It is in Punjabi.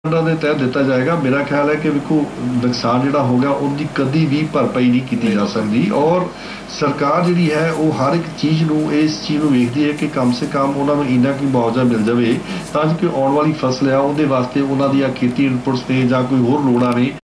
ਦੇ ਤਹਿਤ ਦਿੱਤਾ ਜਾਏਗਾ। ਮੇਰਾ ਖਿਆਲ ਹੈ ਕਿ ਵੇਖੋ ਨੁਕਸਾਨ ਜਿਹੜਾ ਹੋ ਗਿਆ ਉਹਦੀ ਕਦੀ ਵੀ ਭਰਪਾਈ ਨਹੀਂ ਕੀਤੀ ਜਾ ਸਕਦੀ ਔਰ ਸਰਕਾਰ ਜਿਹੜੀ ਹੈ ਉਹ ਹਰ ਇੱਕ ਚੀਜ਼ ਨੂੰ ਇਸ ਚੀਜ਼ ਨੂੰ ਵੇਖਦੀ ਹੈ ਕਿ ਕਮ ਸੇ ਕਮ ਉਹਨਾਂ ਨੂੰ ਇੰਨਾ ਕੁ ਮੁਆਵਜ਼ਾ ਮਿਲ ਜਾਵੇ ਤਾਂ ਕਿ ਆਉਣ ਵਾਲੀ ਫਸਲ ਆ ਉਹਦੇ ਵਾਸਤੇ ਉਹਨਾਂ ਦੀਆਂ ਖੇਤੀ ਇਨਪੁਟਸ ਨੇ ਜਾਂ ਕੋਈ ਹੋਰ ਲੋੜਾਂ ਨੇ